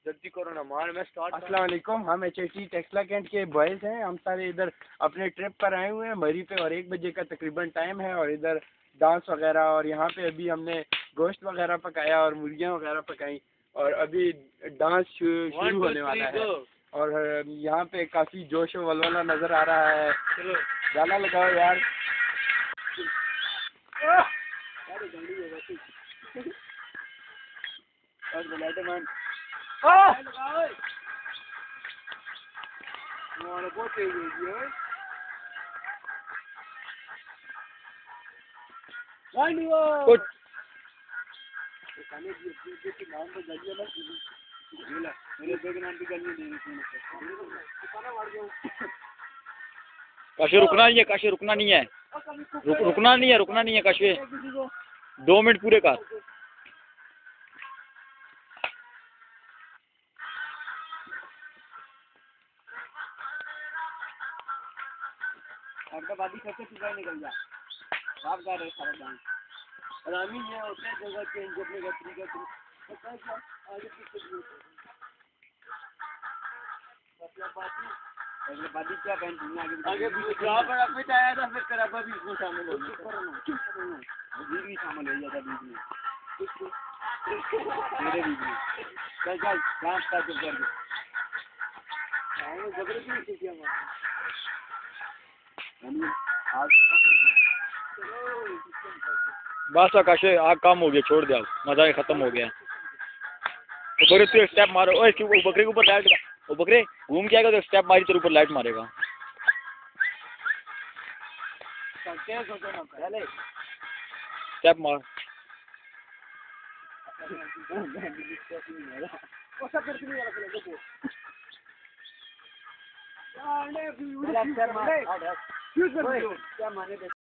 जल्दी करो ना मार, मैं स्टार्ट। अस्सलाम वालेकुम, हम HIT टेक्सला कैंट के बॉयज़ हैं। हम सारे इधर अपने ट्रिप पर आए हुए हैं मरी पे और 1 बजे का तकरीबन टाइम है और इधर डांस वगैरह और यहाँ पे अभी हमने गोश्त वगैरह पकाया और मुर्गियाँ वगैरह पकाई और अभी डांस शुरू होने वाला है और यहाँ पे काफ़ी जोश व वलवला नज़र आ रहा है। चलो गाना लगाओ यार। बहुत तेज होगी है। काशे रुकना नहीं है, काशे रुकना नहीं है, रुकना नहीं है, रुकना नहीं है काशे। 2 मिनट पूरे कर। आपका बादी कैसे चुका निकल जा। आप गा रहे सारा डांस आरामी है होते हैं जगह चेंज करने का तरीका पता है क्या आगे पीछे भी होता है। अगले बादी क्या पहन आगे पीछे क्या पर आपने आया था फिर कराबा भी इसमें शामिल हो गया। ये भी शामिल हो जाता बीच में मेरे बीच में। चल चल डांस का चुप कर दे। जबरदस्ती किया बस आकाशे आग काम हो गया, छोड़ दे, मजा ही खत्म हो गया। तो बकरे तू स्टेप मारो, ओए क्यों बकरे के ऊपर लाइट, वो बकरे घूम के आएगा तो स्टेप मारी तेरे ऊपर लाइट मारेगा। स्टेप मार। क्या माने